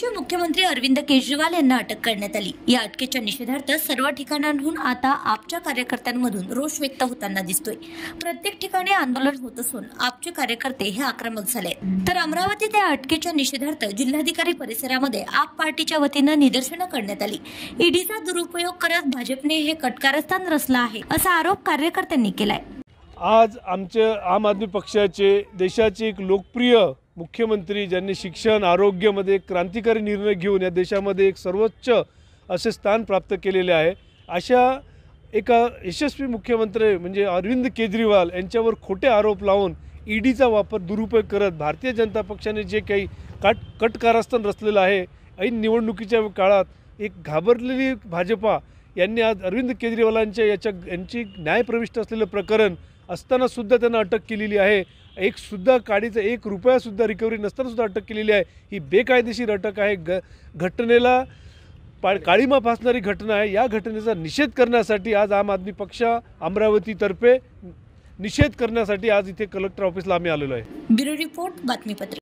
मुख्यमंत्री अरविंद केजरीवाल यांना अटक करण्यात आली। या अटकेच्या निषेधार्थ सर्व ठिकाणांहून आता आपच्या कार्यकर्त्यांमधून रोष व्यक्त होताना दिसतोय। प्रत्येक ठिकाणी आंदोलन होत असून आपचे कार्यकर्ते हे आक्रमक झाले। तर अमरावतीत या अटकेच्या निषेधार्थ जिल्हाधिकारी परिसरामध्ये आप पार्टीच्या वतीने निदर्शनं करण्यात आली। ईडीचा दुरुपयोग करत भाजपने हे कटकारस्थान रचलं आहे असा आरोप कार्यकर्त्यांनी केलाय। आज आमचे आम आदमी पक्षाचे देशाचे एक लोकप्रिय मुख्यमंत्री ज्यांनी शिक्षण आरोग्यामध्ये क्रांतिकारी निर्णय घेऊन या देशामध्ये एक सर्वोच्च असे स्थान प्राप्त केलेले आहे, अशा एका यशस्वी मुख्यमंत्री म्हणजे अरविंद केजरीवाल यांच्यावर खोटे आरोप लावून ईडीचा दुरुपयोग करत भारतीय जनता पक्षाने जे काही कटकारस्थान रचलेलं आहे, ऐन निवडणुकीच्या काळात एक घाबरलेली भाजपा यांनी आज अरविंद केजरीवालांच्या यांची न्यायप्रविष्ट असलेलं प्रकरण असताना सुद्धा त्यांना अटक केलेली आहे। एक सुद्धा काडीचा 1 रुपया सुद्धा रिकव्हरी नसताना सुद्धा अटक केलेली आहे। ही बेकायदेशीर अटक आहे। घटनेला काळीमा फासणारी घटना आहे। या घटनेचा निषेध करण्यासाठी आज आम आदमी पक्ष अमरावतीतर्फे निषेध करण्यासाठी आज इथे कलेक्टर ऑफिसला आम्ही आलेलो आहे। ब्युरो रिपोर्ट बातमीपत्र।